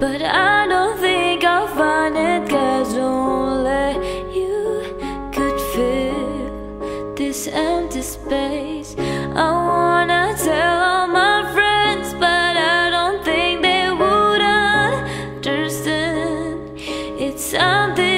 but I don't think I'll find it, 'cause only you could fill this empty space. I wanna tell all my friends, but I don't think they would understand. It's something